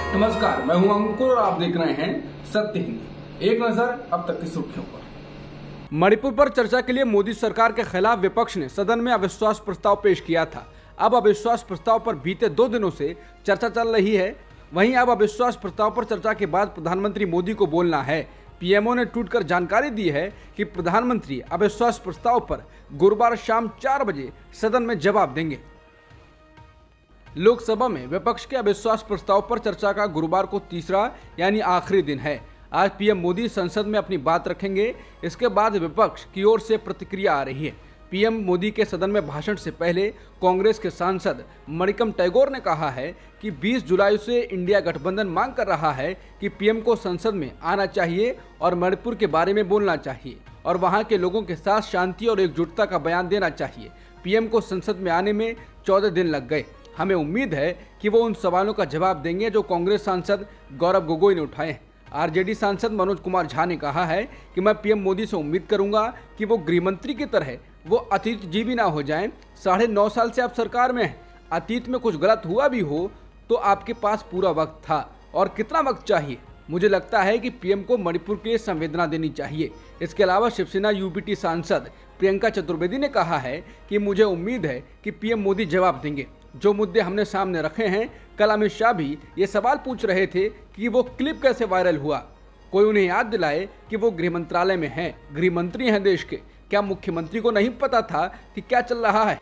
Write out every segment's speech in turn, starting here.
नमस्कार, मैं हूं अंकुर और आप देख रहे हैं सत्य हिंद। एक नजर अब तक की सुर्खियों पर। मणिपुर पर चर्चा के लिए मोदी सरकार के खिलाफ विपक्ष ने सदन में अविश्वास प्रस्ताव पेश किया था। अब अविश्वास प्रस्ताव पर बीते 2 दिनों से चर्चा चल रही है। वहीं अब अविश्वास प्रस्ताव पर चर्चा के बाद प्रधानमंत्री मोदी को बोलना है। पीएमओ ने ट्वीट कर जानकारी दी है कि प्रधानमंत्री अविश्वास प्रस्ताव पर गुरुवार शाम 4 बजे सदन में जवाब देंगे। लोकसभा में विपक्ष के अविश्वास प्रस्ताव पर चर्चा का गुरुवार को तीसरा यानी आखिरी दिन है। आज पीएम मोदी संसद में अपनी बात रखेंगे। इसके बाद विपक्ष की ओर से प्रतिक्रिया आ रही है। पीएम मोदी के सदन में भाषण से पहले कांग्रेस के सांसद मणिकम टैगोर ने कहा है कि 20 जुलाई से इंडिया गठबंधन मांग कर रहा है कि पीएम को संसद में आना चाहिए और मणिपुर के बारे में बोलना चाहिए और वहां के लोगों के साथ शांति और एकजुटता का बयान देना चाहिए। पीएम को संसद में आने में 14 दिन लग गए। हमें उम्मीद है कि वो उन सवालों का जवाब देंगे जो कांग्रेस सांसद गौरव गोगोई ने उठाए हैं। आरजेडी सांसद मनोज कुमार झा ने कहा है कि मैं पीएम मोदी से उम्मीद करूंगा कि वो गृहमंत्री की तरह वो अतीतजीवी ना हो जाएं। 9.5 साल से आप सरकार में हैं। अतीत में कुछ गलत हुआ भी हो तो आपके पास पूरा वक्त था और कितना वक्त चाहिए। मुझे लगता है कि पीएम को मणिपुर के लिए संवेदना देनी चाहिए। इसके अलावा शिवसेना यूपीटी सांसद प्रियंका चतुर्वेदी ने कहा है कि मुझे उम्मीद है कि पीएम मोदी जवाब देंगे। जो मुद्दे हमने सामने रखे हैं, कल अमित शाह भी ये सवाल पूछ रहे थे कि वो क्लिप कैसे वायरल हुआ। कोई उन्हें याद दिलाए कि वो गृह मंत्रालय में हैं, गृह मंत्री हैं देश के। क्या मुख्यमंत्री को नहीं पता था कि क्या चल रहा है?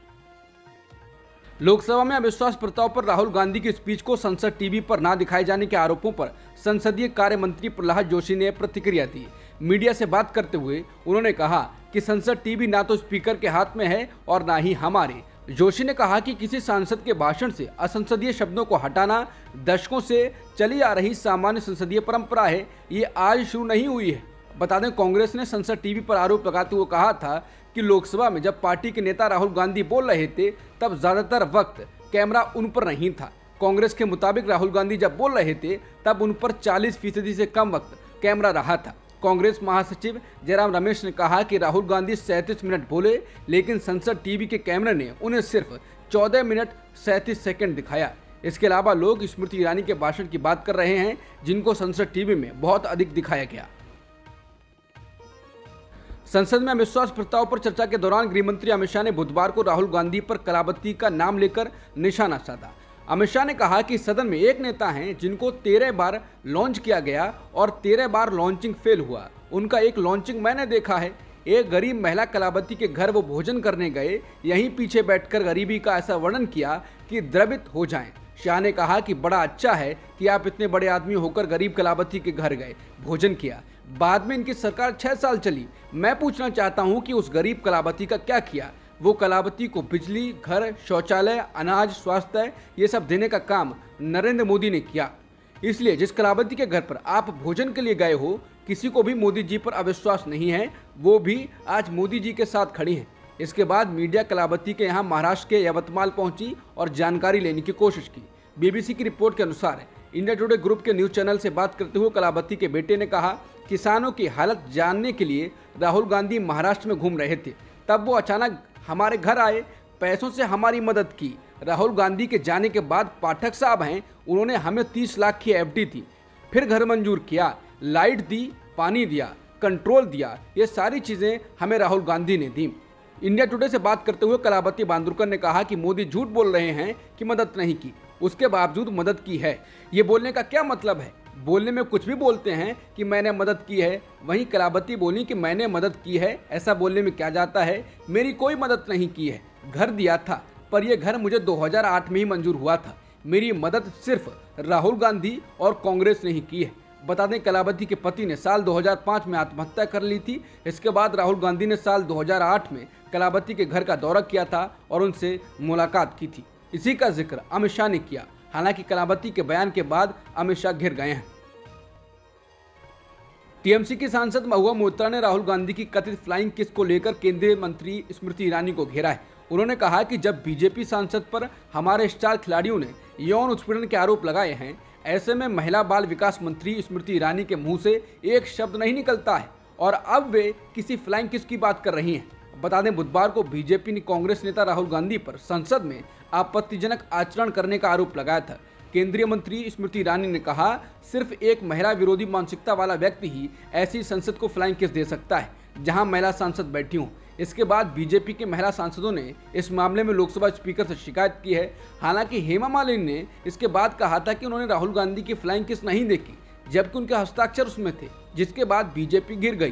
लोकसभा में अविश्वास प्रस्ताव पर राहुल गांधी की स्पीच को संसद टीवी पर ना दिखाए जाने के आरोपों पर संसदीय कार्य मंत्री प्रहलाद जोशी ने प्रतिक्रिया दी। मीडिया से बात करते हुए उन्होंने कहा कि संसद टीवी ना तो स्पीकर के हाथ में है और ना ही हमारे। जोशी ने कहा कि किसी सांसद के भाषण से असंसदीय शब्दों को हटाना दशकों से चली आ रही सामान्य संसदीय परंपरा है, ये आज शुरू नहीं हुई है। बता दें, कांग्रेस ने संसद टीवी पर आरोप लगाते हुए कहा था कि लोकसभा में जब पार्टी के नेता राहुल गांधी बोल रहे थे तब ज्यादातर वक्त कैमरा उन पर नहीं था। कांग्रेस के मुताबिक राहुल गांधी जब बोल रहे थे तब उन पर 40% से कम वक्त कैमरा रहा था। कांग्रेस महासचिव जयराम रमेश ने कहा कि राहुल गांधी 37 मिनट बोले, लेकिन संसद टीवी के कैमरे ने उन्हें सिर्फ 14 मिनट 37 सेकंड दिखाया। इसके अलावा लोग स्मृति ईरानी के भाषण की बात कर रहे हैं, जिनको संसद टीवी में बहुत अधिक दिखाया गया। संसद में अविश्वास प्रस्ताव पर चर्चा के दौरान गृहमंत्री अमित शाह ने बुधवार को राहुल गांधी पर कलाबत्ती का नाम लेकर निशाना साधा। अमित शाह ने कहा कि सदन में एक नेता हैं जिनको 13 बार लॉन्च किया गया और 13 बार लॉन्चिंग फेल हुआ। उनका एक लॉन्चिंग मैंने देखा है। एक गरीब महिला कलावती के घर वो भोजन करने गए, यहीं पीछे बैठकर गरीबी का ऐसा वर्णन किया कि द्रवित हो जाएं। शाह ने कहा कि बड़ा अच्छा है कि आप इतने बड़े आदमी होकर गरीब कलावती के घर गए, भोजन किया। बाद में इनकी सरकार 6 साल चली। मैं पूछना चाहता हूं कि उस गरीब कलावती का क्या किया? वो कलावती को बिजली, घर, शौचालय, अनाज, स्वास्थ्य ये सब देने का काम नरेंद्र मोदी ने किया। इसलिए जिस कलावती के घर पर आप भोजन के लिए गए हो, किसी को भी मोदी जी पर अविश्वास नहीं है, वो भी आज मोदी जी के साथ खड़ी हैं। इसके बाद मीडिया कलावती के यहाँ महाराष्ट्र के यवतमाल पहुंची और जानकारी लेने की कोशिश की। बीबीसी की रिपोर्ट के अनुसार इंडिया टुडे ग्रुप के न्यूज चैनल से बात करते हुए कलावती के बेटे ने कहा, किसानों की हालत जानने के लिए राहुल गांधी महाराष्ट्र में घूम रहे थे, तब वो अचानक हमारे घर आए, पैसों से हमारी मदद की। राहुल गांधी के जाने के बाद पाठक साहब हैं, उन्होंने हमें 30 लाख की एफडी दी, फिर घर मंजूर किया, लाइट दी, पानी दिया, कंट्रोल दिया, ये सारी चीज़ें हमें राहुल गांधी ने दी। इंडिया टुडे से बात करते हुए कलावती बांदुरकर ने कहा कि मोदी झूठ बोल रहे हैं कि मदद नहीं की, उसके बावजूद मदद की है। ये बोलने का क्या मतलब है? बोलने में कुछ भी बोलते हैं कि मैंने मदद की है। वहीं कलावती बोली कि मैंने मदद की है, ऐसा बोलने में क्या जाता है? मेरी कोई मदद नहीं की है। घर दिया था, पर यह घर मुझे 2008 में ही मंजूर हुआ था। मेरी मदद सिर्फ राहुल गांधी और कांग्रेस ने ही की है। बता दें, कलावती के पति ने साल 2005 में आत्महत्या कर ली थी। इसके बाद राहुल गांधी ने साल 2008 में कलावती के घर का दौरा किया था और उनसे मुलाकात की थी। इसी का जिक्र अमित शाह ने किया। हालांकि कलावती के बयान के बाद अमित शाह घिर गए हैं। टीएमसी की सांसद महुआ मोइत्रा ने राहुल गांधी की कथित फ्लाइंग किस को लेकर केंद्रीय मंत्री स्मृति ईरानी को घेरा है। उन्होंने कहा कि जब बीजेपी सांसद पर हमारे स्टार खिलाड़ियों ने यौन उत्पीड़न के आरोप लगाए हैं, ऐसे में महिला बाल विकास मंत्री स्मृति ईरानी के मुंह से एक शब्द नहीं निकलता है और अब वे किसी फ्लाइंग किस की बात कर रही हैं। बता दें, बुधवार को बीजेपी ने कांग्रेस नेता राहुल गांधी पर संसद में आपत्तिजनक आचरण करने का आरोप लगाया था। केंद्रीय मंत्री स्मृति ईरानी ने कहा, सिर्फ एक महिला विरोधी मानसिकता वाला व्यक्ति ही ऐसी संसद को फ्लाइंग किस दे सकता है जहां महिला सांसद बैठी हों। इसके बाद बीजेपी के महिला सांसदों ने इस मामले में लोकसभा स्पीकर से शिकायत की है। हालांकि हेमा मालिनी ने इसके बाद कहा था कि उन्होंने राहुल गांधी की फ्लाइंग किस नहीं देखी, जबकि उनके हस्ताक्षर उसमें थे, जिसके बाद बीजेपी गिर गई।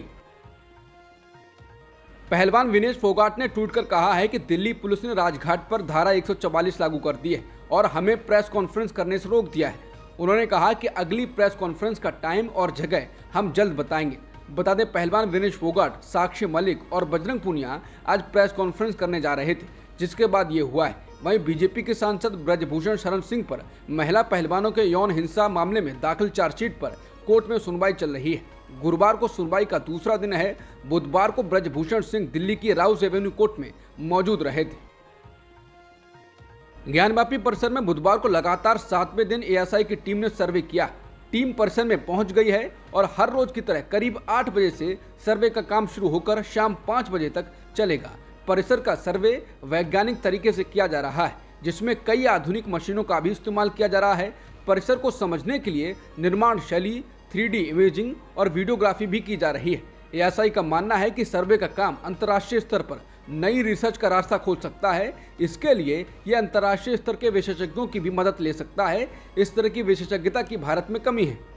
पहलवान विनेश फोगाट ने ट्वीट कर कहा है कि दिल्ली पुलिस ने राजघाट पर धारा 144 लागू कर दी है और हमें प्रेस कॉन्फ्रेंस करने से रोक दिया है। उन्होंने कहा कि अगली प्रेस कॉन्फ्रेंस का टाइम और जगह हम जल्द बताएंगे। बता दें, पहलवान विनेश फोगाट, साक्षी मलिक और बजरंग पुनिया आज प्रेस कॉन्फ्रेंस करने जा रहे थे, जिसके बाद ये हुआ है। वहीं बीजेपी के सांसद ब्रजभूषण शरण सिंह पर महिला पहलवानों के यौन हिंसा मामले में दाखिल चार्जशीट पर कोर्ट में सुनवाई चल रही है। गुरुवार को सुनवाई का दूसरा दिन है। बुधवार को ब्रजभूषण सिंह दिल्ली की राउस एवेन्यू कोर्ट में मौजूद रहे थे। ज्ञानवापी परिसर में बुधवार को लगातार 7वें दिन एएसआई की टीम ने सर्वे किया। टीम परिसर में पहुंच गई है और हर रोज की तरह करीब 8 बजे से सर्वे का काम शुरू होकर शाम 5 बजे तक चलेगा। परिसर का सर्वे वैज्ञानिक तरीके से किया जा रहा है, जिसमें कई आधुनिक मशीनों का भी इस्तेमाल किया जा रहा है। परिसर को समझने के लिए निर्माण शैली, 3D इमेजिंग और वीडियोग्राफी भी की जा रही है। एएसआई का मानना है कि सर्वे का काम अंतर्राष्ट्रीय स्तर पर नई रिसर्च का रास्ता खोल सकता है। इसके लिए यह अंतर्राष्ट्रीय स्तर के विशेषज्ञों की भी मदद ले सकता है। इस तरह की विशेषज्ञता की भारत में कमी है।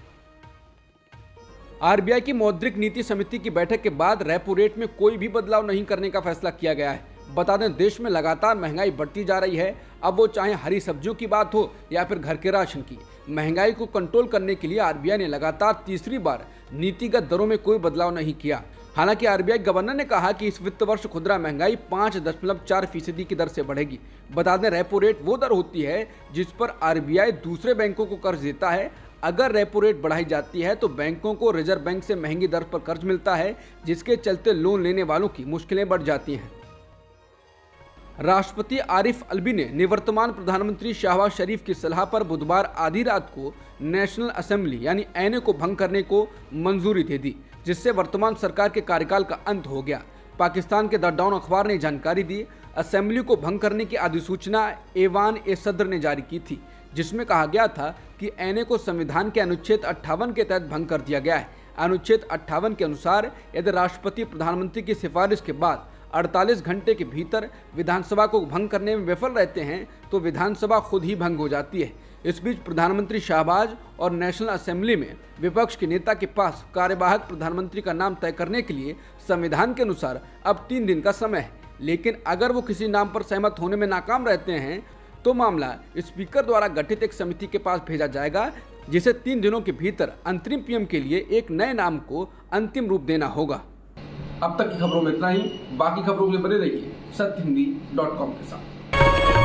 आरबीआई की मौद्रिक नीति समिति की बैठक के बाद रेपो रेट में कोई भी बदलाव नहीं करने का फैसला किया गया है। बता दें, देश में लगातार महंगाई बढ़ती जा रही है। अब वो चाहे हरी सब्जियों की बात हो या फिर घर के राशन की, महंगाई को कंट्रोल करने के लिए आरबीआई ने लगातार तीसरी बार नीतिगत दरों में कोई बदलाव नहीं किया। हालांकि आरबीआई गवर्नर ने कहा कि इस वित्त वर्ष खुदरा महंगाई 5.4% की दर से बढ़ेगी। बता दें, रेपो रेट वो दर होती है जिस पर आरबीआई दूसरे बैंकों को कर्ज देता है। अगर रेपो रेट बढ़ाई जाती है तो बैंकों को रिजर्व बैंक से महंगी दर पर कर्ज मिलता है, जिसके चलते लोन लेने वालों की मुश्किलें बढ़ जाती हैं। राष्ट्रपति आरिफ अलवी ने निवर्तमान प्रधानमंत्री शहबाज शरीफ की सलाह पर बुधवार आधी रात को नेशनल असेंबली यानी एनए को भंग करने को मंजूरी दे दी, जिससे वर्तमान सरकार के कार्यकाल का अंत हो गया। पाकिस्तान के द डॉन अखबार ने जानकारी दी, असेंबली को भंग करने की अधिसूचना एवान ए सदर ने जारी की थी, जिसमें कहा गया था कि एनए को संविधान के अनुच्छेद 58 के तहत भंग कर दिया गया है। अनुच्छेद 58 के अनुसार यदि राष्ट्रपति प्रधानमंत्री की सिफारिश के बाद 48 घंटे के भीतर विधानसभा को भंग करने में विफल रहते हैं तो विधानसभा खुद ही भंग हो जाती है। इस बीच प्रधानमंत्री शहबाज और नेशनल असेंबली में विपक्ष के नेता के पास कार्यवाहक प्रधानमंत्री का नाम तय करने के लिए संविधान के अनुसार अब 3 दिन का समय है, लेकिन अगर वो किसी नाम पर सहमत होने में नाकाम रहते हैं तो मामला स्पीकर द्वारा गठित एक समिति के पास भेजा जाएगा, जिसे 3 दिनों के भीतर अंतरिम पीएम के लिए एक नए नाम को अंतिम रूप देना होगा। अब तक की खबरों में इतना ही। बाकी खबरों के लिए बने रहिए सत्यहिंदी.com के साथ।